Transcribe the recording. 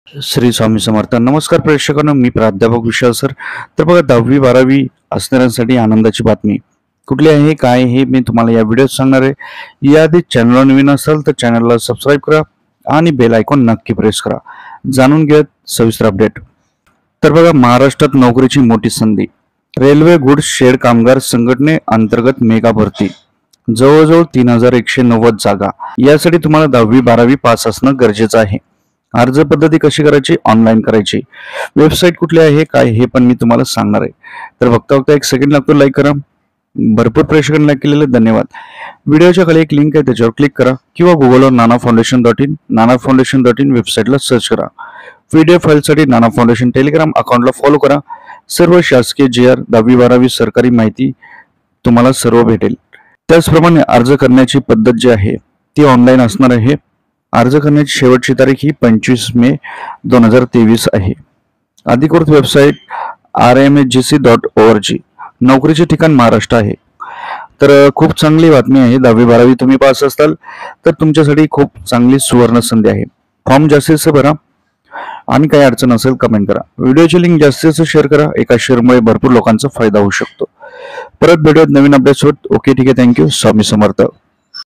श्री स्वामी समर्थ. नमस्कार प्रेक्षकांनो, मी प्राध्यापक विशाल सर. तर बघा, 10वी-12वी असणाऱ्यांसाठी आनंदाची बातमी कुठली आहे, काय हे मी तुम्हाला या व्हिडिओत सांगणार आहे. याआधी चॅनलवर नवीन असाल तर चॅनलला सबस्क्राईब करा आणि बेल आयकॉन नक्की प्रेस करा. जाणून घ्या सविस्तर अपडेट. तर बघा, महाराष्ट्रात नोकरीची मोठी संधी. रेल्वे गुड्स शेड कामगार संघटने अंतर्गत मेगा भरती, जवळजवळ 3190 जागा. यासाठी तुम्हाला 10वी-12वी पास असणं गरजेचं आहे. अर्ज पद्धती कशी करायची, ऑनलाईन करायची, वेबसाईट कुठली आहे, काय हे पण मी तुम्हाला सांगणार आहे. तर बघता एक सेकंड लागतो, लाईक करा. भरपूर प्रेक्षकांनी लाईक केलेले धन्यवाद. व्हिडिओच्या खाली एक लिंक आहे, त्याच्यावर क्लिक करा किंवा गुगलवर nanafoundation.in वेबसाईटला सर्च करा. पीडीएफ फाईलसाठी नाना फाउंडेशन टेलिग्राम अकाउंटला फॉलो करा. सर्व शासकीय JR 10वी-12वी सरकारी माहिती तुम्हाला सर्व भेटेल. त्याचप्रमाणे अर्ज करण्याची पद्धत जी आहे ती ऑनलाईन असणार आहे. अर्ज करण्याची शेवटची तारीख ही 25 मे 2023 आहे. अधिकृत वेबसाईट rmsgc.org. नोकरीचे ठिकाण महाराष्ट्र आहे. तर खूप चांगली बातमी आहे. 10वी-12वी तुम्ही पास असाल तर तुमच्यासाठी खूप चांगली सुवर्ण संधी आहे. फॉर्म जास्तीत भरा आणि काही अडचण असेल कमेंट करा. व्हिडिओची लिंक जास्तीत शेअर करा. एका शेअरमुळे भरपूर लोकांचा फायदा होऊ शकतो. परत भेटूयात नवीन अपडेट्सवर. ओके, ठीक आहे. थँक्यू. स्वामी समर्थ.